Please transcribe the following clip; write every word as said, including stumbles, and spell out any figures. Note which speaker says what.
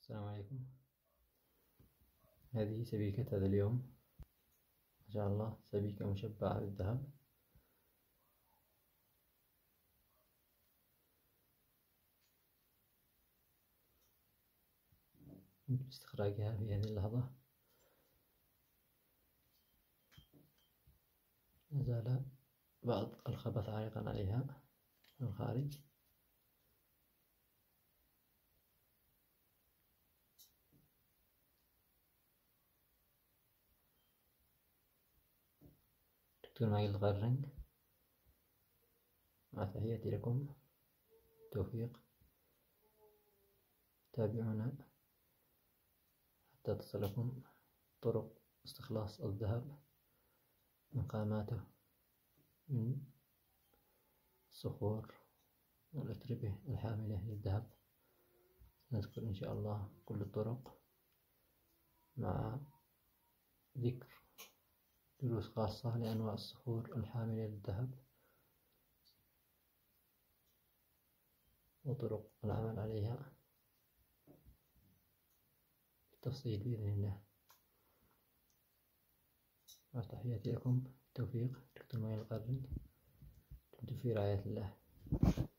Speaker 1: السلام عليكم. هذه سبيكة هذا اليوم، ما شاء الله، سبيكة مشبعة بالذهب. يمكن استخراجها في هذه اللحظة. ما زال بعض الخبث عالقا عليها من الخارج. دكتور ماجد الغرنج، مع تحياتي لكم، توفيق. تابعونا حتى تصلكم طرق استخلاص الذهب من خاماته، من الصخور والأتربة الحاملة للذهب. سنذكر إن شاء الله كل الطرق، مع ذكر دروس خاصة لأنواع الصخور الحاملة للذهب وطرق العمل عليها بالتفصيل بإذن الله. مع تحياتي لكم، توفيق. دكتور ماجد الغرنج، دمتم في رعاية الله.